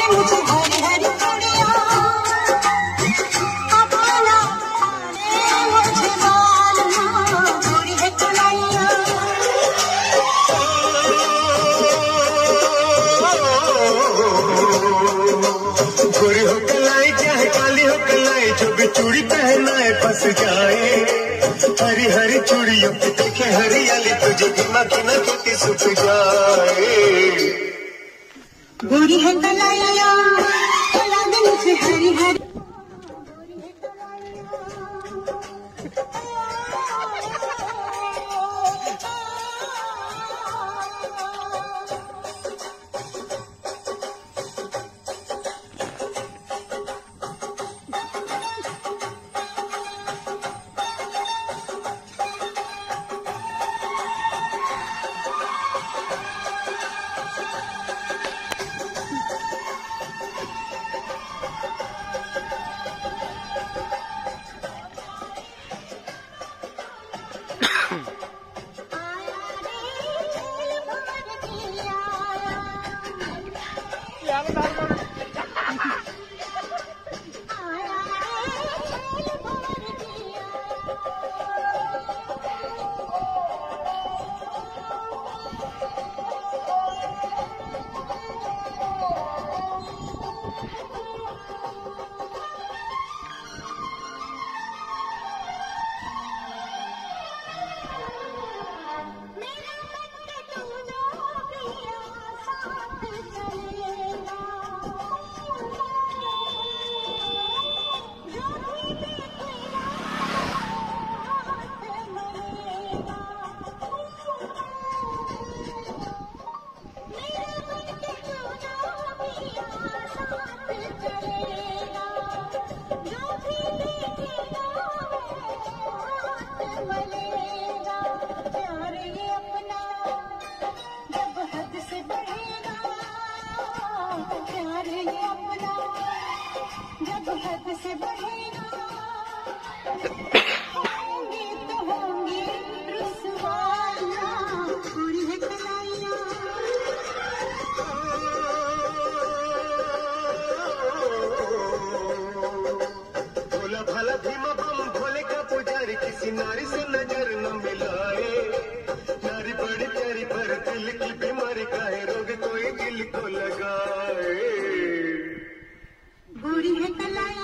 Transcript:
मुझे हरी हरी चूड़ियां, अपना मुझे मालूम गोरी है कलाइयां। गोरी हो कलाई चाहे काली हो कलाई, जो भी चूड़ी पहनाए फंस जाए। हरी हरी चूड़ियों की देखे हरियाली, तुझे गिना गिना खेती सूख जाए। गोरी है कलाइयां, कला दे मुझे हरी हरी। किसी नारी से नजर न मिलाए। नारी बड़ी प्यारी पर दिल की बीमारी का है रोग, कोई दिल को लगाए। गोरी है कलाई